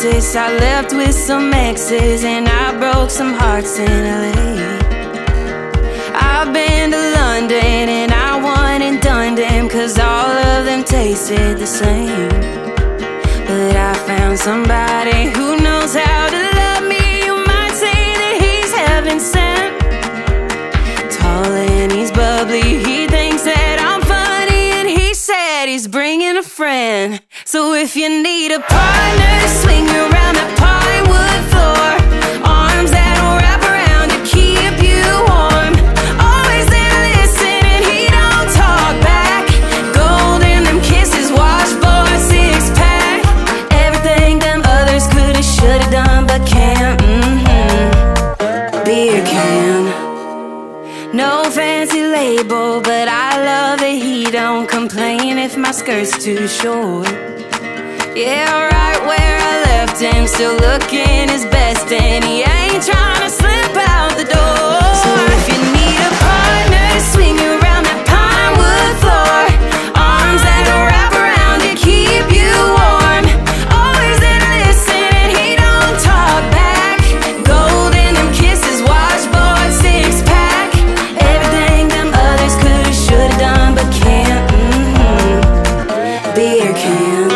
Texas. I left with some exes and I broke some hearts in LA. I've been to London and I won and done them, 'cause all of them tasted the same. But I found somebody who knows how to love me. You might say that he's heaven sent. Tall and he's bubbly, he thinks that I'm funny, and he said he's bringing a friend. So if you need a partner, swing around the pine-wood floor. Arms that'll wrap around to keep you warm. Always there to listen and he don't talk back. Gold in them kisses, washboard, six-pack. Everything them others could've, should've done but can't. Beer can. No fancy label, but I love that he don't complain if my skirt's too short. Yeah, right where I left him, still looking his best, and he ain't trying to slip out the door. So if you need a partner, swing around that pine-wood floor. Arms that'll wrap around to keep you warm. Always there to listen and he don't talk back. Gold in them kisses, washboard, six-pack. Everything them others could've, should've done but can't. Beer can.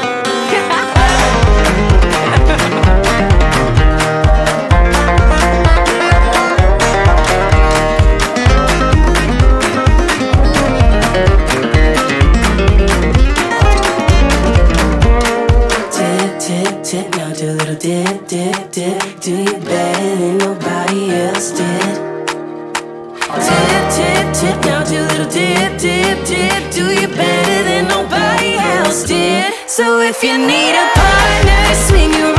Tip, now do a little dip, dip, dip. Do you better than nobody else did. Tip, tip, tip, now do a little dip, dip, dip. Do you better than nobody else did. So if you need a partner, swing your